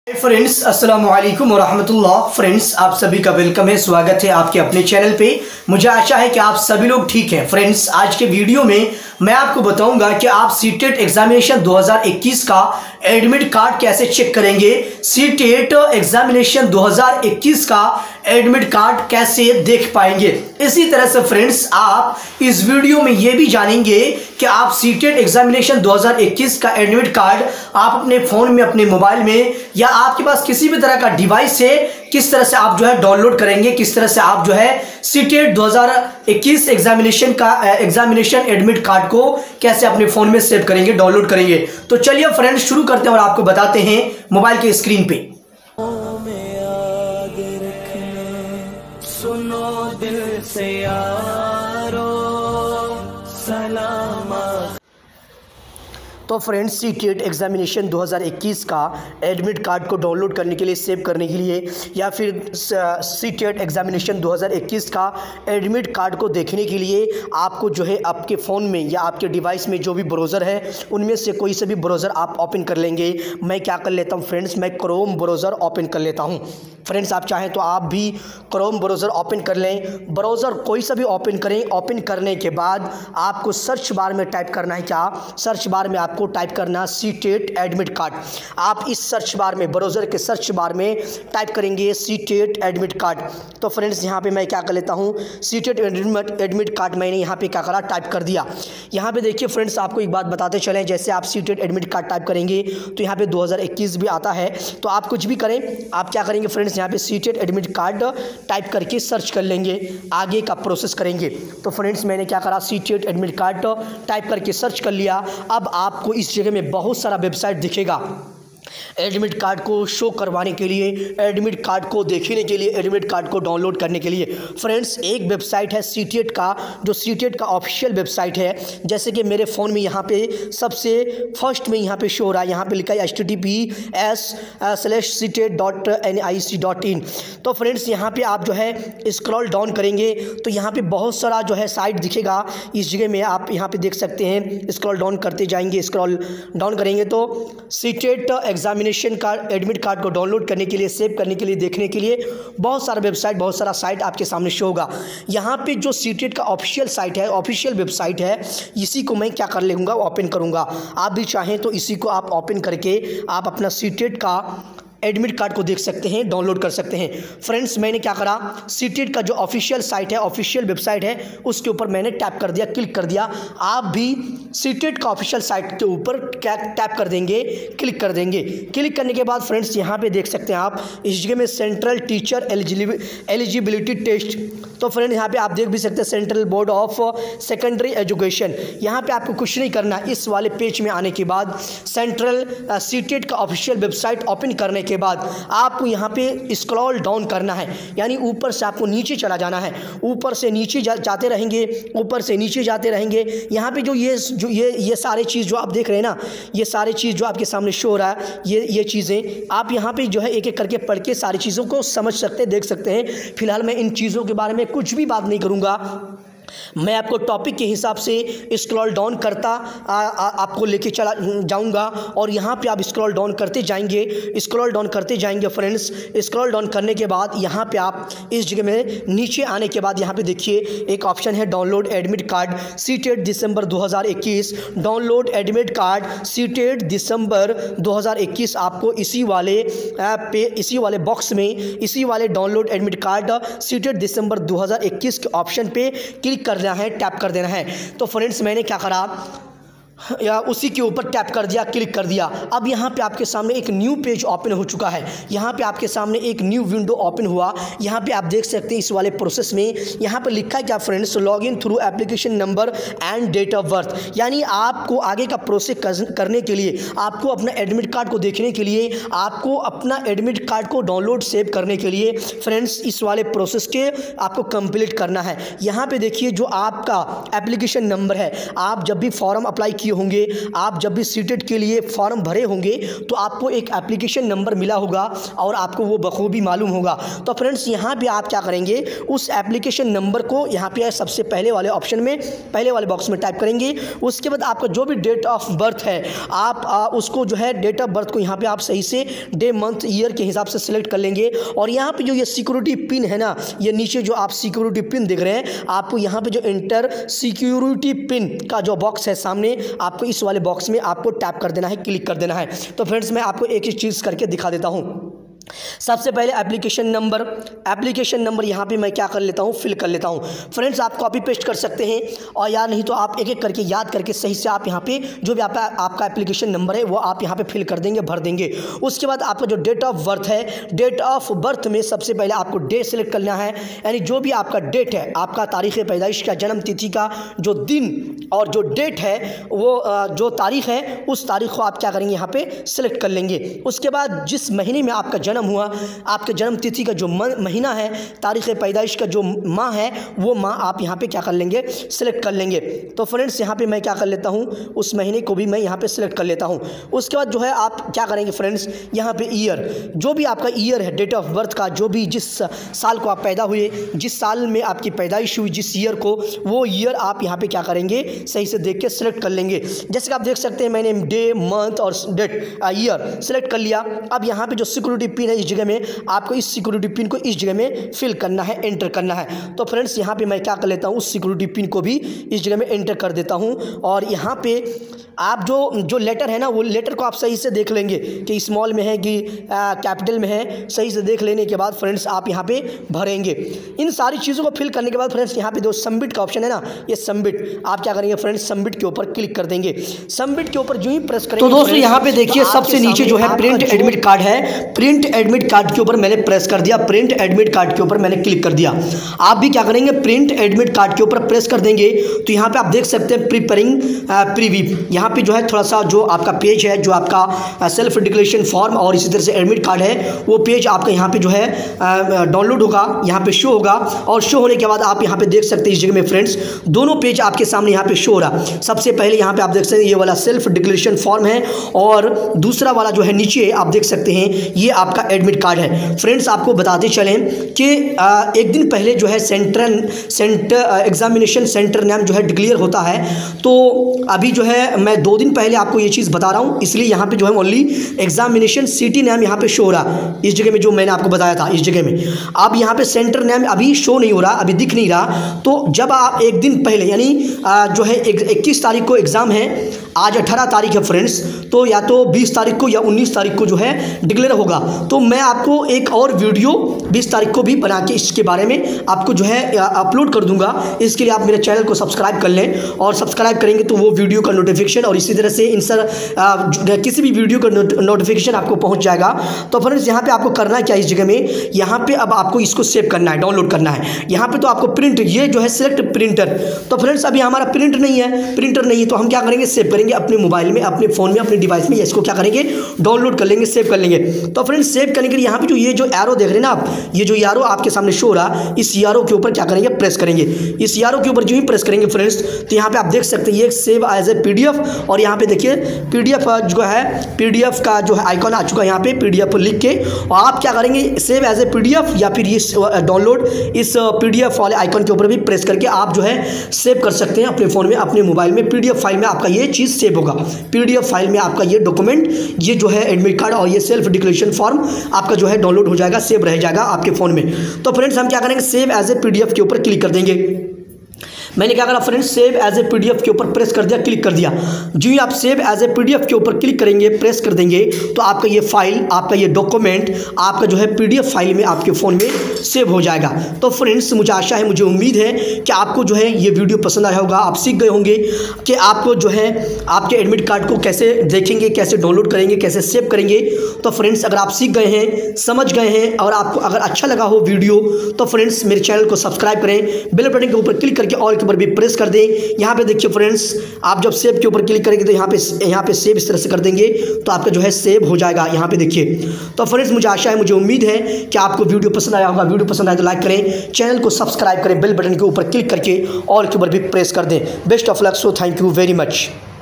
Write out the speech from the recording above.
Friends अस्सलाम वालेकुम वरहमतुल्लाह। Friends आप सभी का वेलकम है, स्वागत है आपके अपने चैनल पे। मुझे आशा है कि आप सभी लोग ठीक हैं। फ्रेंड्स आज के वीडियो में मैं आपको बताऊंगा कि आप सीटेट एग्जामिनेशन 2021 का एडमिट कार्ड कैसे चेक करेंगे, सीटेट एग्जामिनेशन 2021 का एडमिट कार्ड कैसे देख पाएंगे। इसी तरह से फ्रेंड्स आप इस वीडियो में ये भी जानेंगे कि आप सीटेट एग्जामिनेशन 2021 का एडमिट कार्ड आप अपने फोन में, अपने मोबाइल में या आपके पास किसी भी तरह का डिवाइस है, किस तरह से आप जो है डाउनलोड करेंगे, किस तरह से आप जो है सीटेट 2021 एग्जामिनेशन एडमिट कार्ड को कैसे अपने फोन में सेव करेंगे, डाउनलोड करेंगे। तो चलिए फ्रेंड्स शुरू करते हैं और आपको बताते हैं मोबाइल के स्क्रीन पे। सुनो दिल से यारो सलामा। तो फ्रेंड्स सीटेट एग्जामिनेशन 2021 का एडमिट कार्ड को डाउनलोड करने के लिए, सेव करने के लिए, या फिर सीटेट एग्जामिनेशन 2021 का एडमिट कार्ड को देखने के लिए आपको जो है आपके फ़ोन में या आपके डिवाइस में जो भी ब्राउज़र है उनमें से कोई से भी ब्राउज़र आप ओपन कर लेंगे। मैं क्या कर लेता हूँ फ्रेंड्स, मैं क्रोम ब्राउज़र ओपन कर लेता हूँ। फ्रेंड्स आप चाहें तो आप भी क्रोम ब्राउज़र ओपन कर लें। ब्राउज़र कोई सा भी ओपन करें। ओपन करने के बाद आपको सर्च बार में टाइप करना है, क्या सर्च बार में आपको टाइप करना सीटेट एडमिट कार्ड। आप इस सर्च बार में, ब्राउज़र के सर्च बार में टाइप करेंगे सीटेट एडमिट कार्ड। तो फ्रेंड्स यहाँ पे मैं क्या कर लेता हूँ, सीटेट एडमिट कार्ड मैंने यहाँ पे क्या करा, टाइप कर दिया। यहाँ पे देखिए फ्रेंड्स आपको एक बात बताते चलें, जैसे आप सीटेट एडमिट कार्ड टाइप करेंगे तो यहाँ पे 2021 भी आता है। तो आप कुछ भी करें, आप क्या करेंगे फ्रेंड्स, यहाँ पे सीटेट एडमिट कार्ड टाइप करके सर्च कर लेंगे, आगे का प्रोसेस करेंगे। तो फ्रेंड्स मैंने क्या करा, सीटेट एडमिट कार्ड टाइप करके सर्च कर लिया। अब आपको इस जगह में बहुत सारा वेबसाइट दिखेगा एडमिट कार्ड को शो करवाने के लिए, एडमिट कार्ड को देखने के लिए, एडमिट कार्ड को डाउनलोड करने के लिए। फ्रेंड्स एक वेबसाइट है सीटेट का, जो सीटेट का ऑफिशियल वेबसाइट है। जैसे कि मेरे फ़ोन में यहाँ पे सबसे फर्स्ट में यहाँ पे शो हो रहा है, यहाँ पे लिखा है https://ctet.nic.in। तो फ्रेंड्स यहाँ पे आप जो है स्क्रॉल डाउन करेंगे तो यहाँ पे बहुत सारा जो है साइट दिखेगा। इस जगह में आप यहाँ पे देख सकते हैं, स्क्रॉल डाउन करते जाएंगे, स्क्रॉल डाउन करेंगे तो सीटेट एग्जामिनेशन का एडमिट कार्ड को डाउनलोड करने के लिए, सेव करने के लिए, देखने के लिए बहुत सारा वेबसाइट, बहुत सारा साइट आपके सामने शो होगा। यहाँ पे जो सीटेट का ऑफिशियल साइट है, ऑफिशियल वेबसाइट है, इसी को मैं क्या कर लूँगा, ओपन करूँगा। आप भी चाहें तो इसी को आप ओपन करके आप अपना सीटेट का एडमिट कार्ड को देख सकते हैं, डाउनलोड कर सकते हैं। फ्रेंड्स मैंने क्या करा, सीटेट का जो ऑफिशियल साइट है, ऑफिशियल वेबसाइट है, उसके ऊपर मैंने टैप कर दिया, क्लिक कर दिया। आप भी सीटेट का ऑफिशियल साइट के ऊपर टैप कर देंगे, क्लिक कर देंगे। क्लिक करने के बाद फ्रेंड्स यहाँ पे देख सकते हैं आप, इस जगह में सेंट्रल टीचर एलिजिबिलिटी टेस्ट। तो फ्रेंड यहाँ पे आप देख भी सकते हैं Central Board of Secondary Education. यहाँ पे आपको कुछ नहीं करना, इस वाले पेज में आने के बाद सेंट्रल सीटेट का ऑफिशियल वेबसाइट ओपन करने के बाद आपको यहाँ पे स्क्रॉल डाउन करना है, यानी ऊपर से आपको नीचे चला जाना है। ऊपर से नीचे जाते रहेंगे, ऊपर से नीचे जाते रहेंगे। यहाँ पे जो ये सारे चीज़ जो आप देख रहे हैं ना, ये सारे चीज़ जो आपके सामने शो हो रहा है, ये चीज़ें आप यहाँ पे जो है एक एक करके पढ़ के सारी चीज़ों को समझ सकते, देख सकते हैं। फिलहाल मैं इन चीज़ों के बारे में कुछ भी बात नहीं करूँगा, मैं आपको टॉपिक के हिसाब से स्क्रॉल डाउन करता आपको लेके चला जाऊंगा और यहाँ पे आप स्क्रॉल डाउन करते जाएंगे, स्क्रॉल डाउन करते जाएंगे। फ्रेंड्स स्क्रॉल डाउन करने के बाद यहाँ पे आप इस जगह में नीचे आने के बाद यहाँ पे देखिए एक ऑप्शन है download admit card CTET December 2021। Download admit card CTET December 2021 आपको इसी वाले पे, इसी वाले बॉक्स में, इसी वाले download admit card CTET December 2021 के ऑप्शन पे क्लिक करना है, टैप कर देना है। तो फ्रेंड्स मैंने क्या करा, या उसी के ऊपर टैप कर दिया, क्लिक कर दिया। अब यहाँ पे आपके सामने एक न्यू पेज ओपन हो चुका है। यहाँ पे आपके सामने एक न्यू विंडो ओपन हुआ। यहाँ पे आप देख सकते हैं इस वाले प्रोसेस में यहाँ पे लिखा है क्या friends, log in through application number and date of birth. यानी आपको आगे का प्रोसेस करने के लिए, आपको अपना एडमिट कार्ड को देखने के लिए, आपको अपना एडमिट कार्ड को डाउनलोड सेव करने के लिए फ्रेंड्स इस वाले प्रोसेस के आपको कंप्लीट करना है। यहाँ पे देखिए जो आपका एप्लीकेशन नंबर है, आप जब भी फॉर्म अप्लाई किए होंगे, आप जब भी सीटेट के लिए फॉर्म भरे होंगे तो आपको एक एप्लीकेशन नंबर मिला होगा और आपको वो बखूबी मालूम होगा। तो फ्रेंड्स यहाँ पे आप क्या करेंगे, उस एप्लीकेशन नंबर को यहाँ पे सबसे पहले वाले ऑप्शन में, पहले वाले बॉक्स में टाइप करेंगे। उसके बाद आपका जो भी डेट ऑफ बर्थ है आप उसको जो है डेट ऑफ बर्थ को यहाँ पे आप सही से डे मंथ ईयर के हिसाब से सिलेक्ट कर लेंगे। और यहाँ पे जो ये सिक्योरिटी पिन है ना, ये नीचे जो आप सिक्योरिटी पिन देख रहे हैं, आपको यहाँ पे जो इंटर सिक्योरिटी पिन का जो बॉक्स है सामने, आपको इस वाले बॉक्स में आपको टैप कर देना है, क्लिक कर देना है। तो फ्रेंड्स मैं आपको एक ही चीज़ करके दिखा देता हूँ। सबसे पहले एप्लीकेशन नंबर यहाँ पे मैं क्या कर लेता हूँ, फिल कर लेता हूँ। फ्रेंड्स आप कॉपी पेस्ट कर सकते हैं और या नहीं तो आप एक एक करके याद करके सही से आप यहाँ पे जो भी आपका एप्लीकेशन नंबर है वो आप यहाँ पे फिल कर देंगे, भर देंगे। उसके बाद आपका जो डेट ऑफ बर्थ है, डेट ऑफ बर्थ में सबसे पहले आपको डे सेलेक्ट करना है, यानी जो भी आपका डेट है, आपका तारीख़ पैदाइश का, जन्म तिथि का जो दिन और जो डेट है वो जो तारीख़ है उस तारीख़ को आप क्या करेंगे यहाँ पे सेलेक्ट कर लेंगे। उसके बाद जिस महीने में आपका जन्म हुआ, आपके जन्म तिथि का जो महीना है, तारीख़ पैदाइश का जो माह है वो माह आप यहाँ पे क्या कर लेंगे, सेलेक्ट कर लेंगे। तो फ्रेंड्स यहाँ पे मैं क्या कर लेता हूँ, उस महीने को भी मैं यहाँ पे सेलेक्ट कर लेता हूँ। उसके बाद जो है आप क्या करेंगे फ्रेंड्स, यहाँ पे ईयर, जो भी आपका ईयर है डेट ऑफ बर्थ का, जो भी जिस साल को आप पैदा हुए, जिस साल में आपकी पैदाइश हुई, जिस ईयर को, वो ईयर आप यहाँ पे क्या करेंगे, सही से देख के सिलेक्ट कर लेंगे। जैसे कि आप देख सकते हैं मैंने डे, मंथ और डेट, ईयर सेलेक्ट कर लिया। अब यहाँ पे जो सिक्योरिटी पिन है इस जगह में आपको इस सिक्योरिटी पिन को इस जगह में फिल करना है, एंटर करना है। तो फ्रेंड्स यहाँ पे मैं क्या कर लेता हूँ, उस सिक्योरिटी पिन को भी इस जगह में एंटर कर देता हूँ। और यहाँ पे आप जो लेटर है ना, वो लेटर को आप सही से देख लेंगे कि स्मॉल में है कि कैपिटल में है। सही से देख लेने के बाद फ्रेंड्स आप यहाँ पे भरेंगे। इन सारी चीज़ों को फिल करने के बाद फ्रेंड्स यहाँ पे जो सबमिट का ऑप्शन है ना, ये सबमिट आप क्या करेंगे फ्रेंड्स, सबमिट के ऊपर क्लिक कर देंगे। सबमिट के ऊपर जो ही प्रेस करेंगे तो दोस्तों यहाँ पे देखिए सबसे नीचे जो है प्रिंट एडमिट कार्ड है, प्रिंट एडमिट कार्ड के ऊपर मैंने प्रेस कर दिया, प्रिंट एडमिट कार्ड के ऊपर मैंने क्लिक कर दिया। आप भी क्या करेंगे, प्रिंट एडमिट कार्ड के ऊपर प्रेस कर देंगे। तो यहाँ पे आप देख सकते हैं प्रिपेयरिंग प्रीव्यू, यहाँ पे जो है थोड़ा सा जो आपका पेज है, जो आपका सेल्फ डिक्लेरेशन फॉर्म और इसी तरह से एडमिट कार्ड है, वो पेज आपका यहाँ पे जो है डाउनलोड होगा, यहाँ पे शो होगा। और शो होने के बाद आप यहाँ पे देख सकते हैं इस जगह में फ्रेंड्स दोनों पेज आपके सामने यहाँ पे शो हो रहा। सबसे पहले यहाँ पे आप देख सकते हैं ये वाला सेल्फ डिक्लेरेशन फॉर्म है और दूसरा वाला जो है नीचे आप देख सकते हैं ये आपका एडमिट कार्ड है। फ्रेंड्स आपको बताते चलें कि एक दिन पहले जो है सेंटर एग्जामिनेशन सेंटर नाम जो है डिक्लेयर होता है। तो अभी जो है मैं 2 दिन पहले आपको ये चीज़ बता रहा हूँ, इसलिए यहाँ पे जो है ओनली एग्जामिनेशन सिटी नाम यहाँ पे शो हो रहा इस जगह में, जो मैंने आपको बताया था इस जगह में। अब यहाँ पे सेंटर नाम अभी शो नहीं हो रहा, अभी दिख नहीं रहा। तो जब आप एक दिन पहले यानी जो है 21 तारीख को एग्ज़ाम है, आज 18 तारीख है फ्रेंड्स, तो या तो 20 तारीख को या 19 तारीख को जो है डिक्लेयर होगा। तो मैं आपको एक और वीडियो 20 तारीख को भी बना के इसके बारे में आपको जो है अपलोड कर दूंगा। इसके लिए आप मेरे चैनल को सब्सक्राइब कर लें, और सब्सक्राइब करेंगे तो वो वीडियो का नोटिफिकेशन और इसी तरह से किसी भी वीडियो का नोटिफिकेशन आपको पहुंच जाएगा। तो फ्रेंड्स यहाँ पे आपको करना क्या है, इस जगह में यहाँ पे अब आपको इसको सेव करना है, डाउनलोड करना है। यहाँ पे तो आपको प्रिंट, ये जो है सिलेक्ट प्रिंटर। तो फ्रेंड्स अभी हमारा प्रिंटर नहीं है, तो हम क्या करेंगे, सेव करेंगे अपने मोबाइल में, अपने फ़ोन में, अपने डिवाइस में। इसको क्या करेंगे, डाउनलोड कर लेंगे, सेव कर लेंगे। तो फ्रेंड्स सेव करने के लिए यहाँ पे जो ये जो एरो देख रहे हैं ना आप, ये जो एरो आपके सामने शो हो रहा, इस एरो के ऊपर क्या करेंगे, प्रेस करेंगे। इस एरो के ऊपर जो ही प्रेस करेंगे फ्रेंड्स, तो यहाँ पे आप देख सकते हैं ये सेव एज ए PDF, और यहाँ पे देखिए PDF जो है, PDF का जो है आइकॉन आ चुका है यहाँ पे, PDF लिख के। और आप क्या करेंगे, सेव एज ए PDF या फिर ये डाउनलोड इस PDF वाले आइकॉन के ऊपर भी प्रेस करके आप जो है सेव कर सकते हैं अपने फ़ोन में, अपने मोबाइल में। PDF फाइल में आपका ये चीज़ सेव होगा, PDF फाइल में आपका ये डॉक्यूमेंट, ये जो है एडमिट कार्ड और ये सेल्फ डिक्लेरेशन फॉर्म आपका जो है डाउनलोड हो जाएगा, सेव रह जाएगा आपके फ़ोन में। तो फ्रेंड्स हम क्या करेंगे, सेव एज ए PDF के ऊपर क्लिक कर देंगे। मैंने क्या करा friends, save as a PDF के ऊपर प्रेस कर दिया, क्लिक कर दिया। जो ही आप सेव एज ए PDF के ऊपर क्लिक करेंगे, प्रेस कर देंगे, तो आपका ये फाइल, आपका ये डॉक्यूमेंट आपका जो है PDF फाइल में आपके फ़ोन में सेव हो जाएगा। तो फ्रेंड्स मुझे आशा है, मुझे उम्मीद है कि आपको जो है ये वीडियो पसंद आया होगा। आप सीख गए होंगे कि आपको जो है आपके एडमिट कार्ड को कैसे देखेंगे, कैसे डाउनलोड करेंगे, कैसे सेव करेंगे। तो फ्रेंड्स अगर आप सीख गए हैं, समझ गए हैं, और आपको अगर अच्छा लगा हो वीडियो, तो फ्रेंड्स मेरे चैनल को सब्सक्राइब करें, बेल बटन के ऊपर क्लिक करके ऑल के ऊपर भी प्रेस कर दें। यहाँ पे देखिए फ्रेंड्स, आप जब सेव के ऊपर क्लिक करेंगे तो यहाँ पे सेव इस तरह से कर देंगे, तो आपका जो है सेव हो जाएगा। यहाँ पे देखिए। तो फ्रेंड्स मुझे आशा है, मुझे उम्मीद है कि आपको वीडियो पसंद आया होगा। वीडियो पसंद आए तो लाइक करें, चैनल को सब्सक्राइब करें, बेल बटन के ऊपर क्लिक करके ऑल के ऊपर भी प्रेस कर दें। Best of luck, so thank you very much.